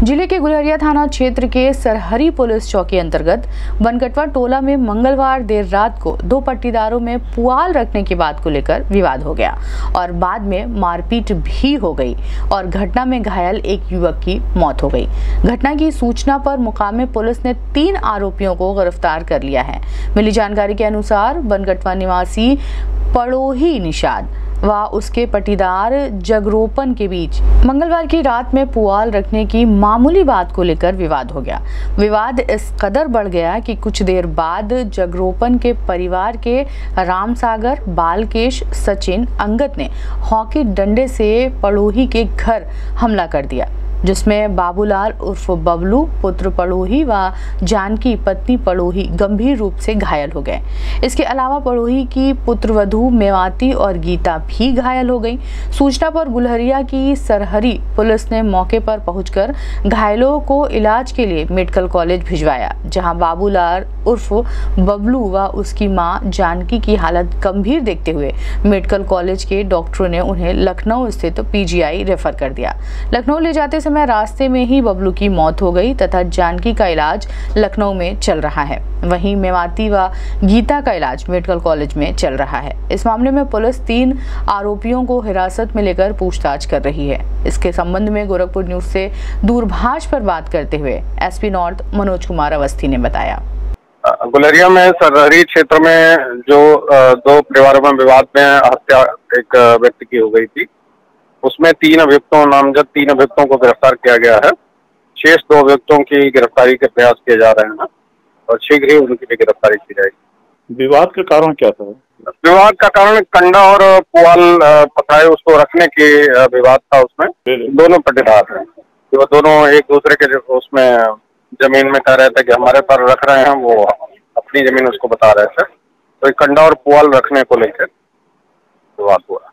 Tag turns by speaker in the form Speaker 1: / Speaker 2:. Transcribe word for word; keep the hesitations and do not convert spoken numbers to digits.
Speaker 1: जिले के गुलरिया थाना क्षेत्र के सरहरी पुलिस चौकी अंतर्गत बनकटवा टोला में मंगलवार देर रात को दो पट्टीदारों में पुआल रखने की बात को लेकर विवाद हो गया और बाद में मारपीट भी हो गई और घटना में घायल एक युवक की मौत हो गई। घटना की सूचना पर मुकामे पुलिस ने तीन आरोपियों को गिरफ्तार कर लिया है। मिली जानकारी के अनुसार बनकटवा निवासी पड़ोही निषाद व उसके पट्टीदार जगरोपन के बीच मंगलवार की रात में पुआल रखने की मामूली बात को लेकर विवाद हो गया। विवाद इस कदर बढ़ गया कि कुछ देर बाद जगरोपन के परिवार के रामसागर, बालकेश, सचिन, अंगद ने हॉकी डंडे से पड़ोही के घर हमला कर दिया, जिसमें बाबूलाल उर्फ बबलू पुत्र पड़ोही व जानकी पत्नी पड़ोही गंभीर रूप से घायल हो गए। इसके अलावा पड़ोही की पुत्रवधू मेवाती और गीता भी घायल हो गई। सूचना पर गुलरिया की सरहरी पुलिस ने मौके पर पहुंचकर घायलों को इलाज के लिए मेडिकल कॉलेज भिजवाया, जहां बाबूलाल उर्फ बबलू व उसकी मां जानकी की हालत गंभीर देखते हुए मेडिकल कॉलेज के डॉक्टरों ने उन्हें लखनऊ स्थित पीजीआई रेफर कर दिया। लखनऊ ले जाते समय रास्ते में ही बबलू की मौत हो गई तथा जानकी का इलाज लखनऊ में चल रहा है। वहीं मेवाती व गीता का इलाज मेडिकल कॉलेज में चल रहा है। इस मामले में पुलिस तीन आरोपियों को हिरासत में लेकर पूछताछ कर रही है। इसके संबंध में गोरखपुर न्यूज से दूरभाष पर बात करते हुए एसपी नॉर्थ मनोज कुमार अवस्थी ने बताया।
Speaker 2: गुलरिया में सरहरी क्षेत्र में जो दो परिवारों में विवाद में हत्या एक व्यक्ति की हो गई थी, उसमें तीन अभियुक्तों नामजद तीन अभियुक्तों को गिरफ्तार किया गया है। शेष दो अभियुक्तों की गिरफ्तारी के प्रयास किए जा रहे हैं और शीघ्र ही उनकी भी गिरफ्तारी की जाएगी।
Speaker 3: विवाद का कारण क्या था?
Speaker 2: विवाद का कारण कंडा और पुआल पकाए उसको रखने की विवाद था। उसमें दोनों पट्टीदार हैं, वो दोनों एक दूसरे के उसमें जमीन में कह रहे थे कि हमारे पर रख रहे हैं, वो अपनी जमीन उसको बता रहे थे, तो कंडा और पुआल रखने को लेकर विवाद हुआ।